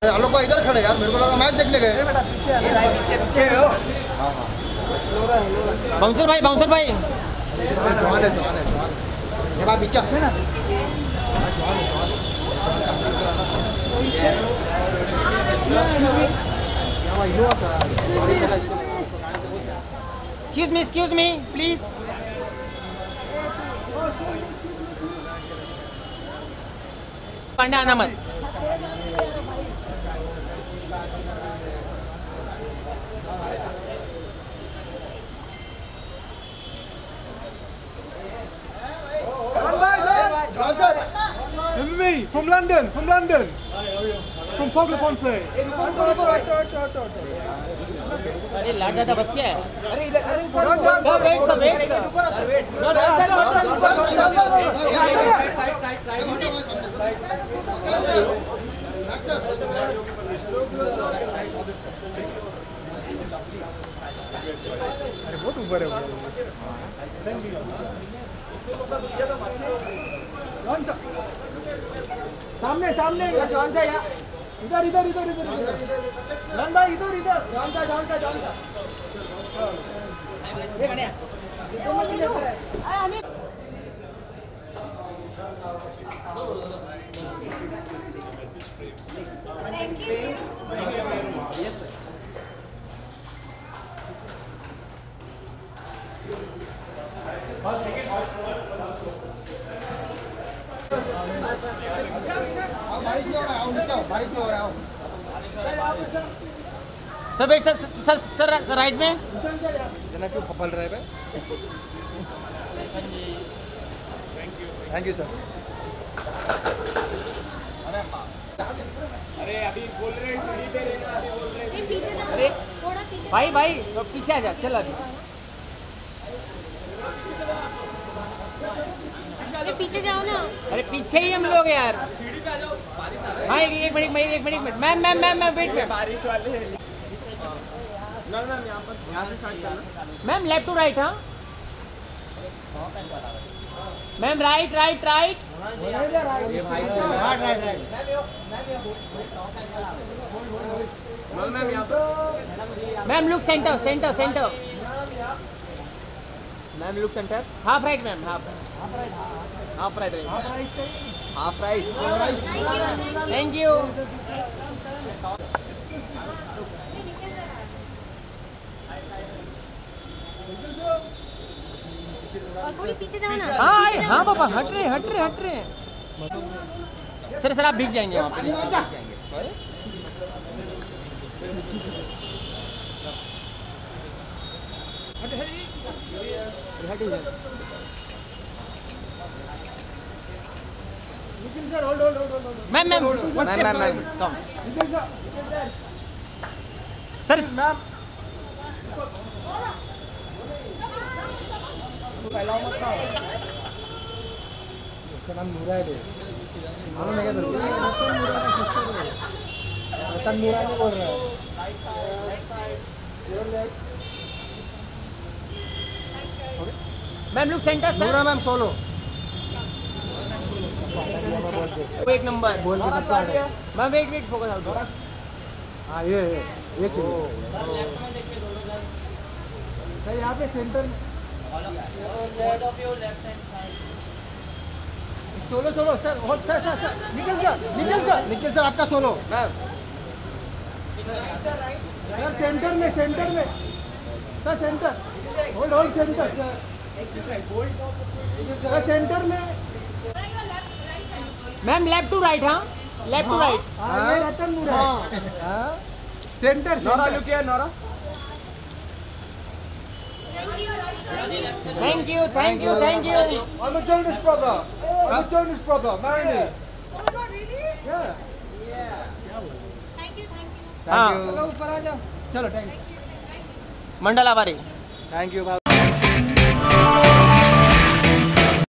आलोक भाई इधर खड़े यार, मेरे को लगा मैच देखने गए। पीछे हो। बाउंसर भाई जवान है। ये बात पीछे है ना। Excuse me, please. पांडे आना मत। From London. From Pogba Ponce. अरे लाड दादा बस क्या है? अरे इधर वेट बहुत ऊपर है। सामने जॉन सा यार, इधर लन भाई इधर जॉन सा ये बढ़िया। बारिश में हो रहा है। सर वेट सर राइट में। जना क्यों फपल रहे हैं? Thank you sir. अरे अभी बोल रहे हैं अरे भाई पीछे आ जा, चल अभी। अरे पीछे जाओ ना। अरे पीछे ही हम लोग यार। हाँ एक मिनट मैम वेट में। बारिश वाले मैम यहाँ से स्टार्ट करना। Ma'am left to right. हाँ मैम राइट। मैम यहाँ पर ma'am look centre. Ma'am look centre. Half right ma'am, half right. Thank you. और थोड़ी पीछे जाओ ना। हाँ पापा हट रहे। सर आप भीग जाएंगे वहाँ पे। मैम कम सर। मैम उसका नाम नूरा है। मालूम है क्या तेरे को? रतन नूरा नहीं बोल रहा है। Ma'am look centre sir. Nora ma'am solo. एक नंबर बोल के मैम वेट फोकस आउट। हाँ ये चलिए सर, यहाँ पे सेंटर में सोलो सर। निखिल सर आपका सोलो। सर सेंटर में sir centre hold centre sir centre में। Ma'am left to right. हाँ लेफ्ट टू राइट। ये रतन नूरा है। Centre Nora look here Nora. Thank you. I'm a Jonas brother. Marry me. Oh my God, really? Yeah. Thank you. हाँ ऊपर आ जाओ। चलो thank you. मंडल आभारी। Thank you.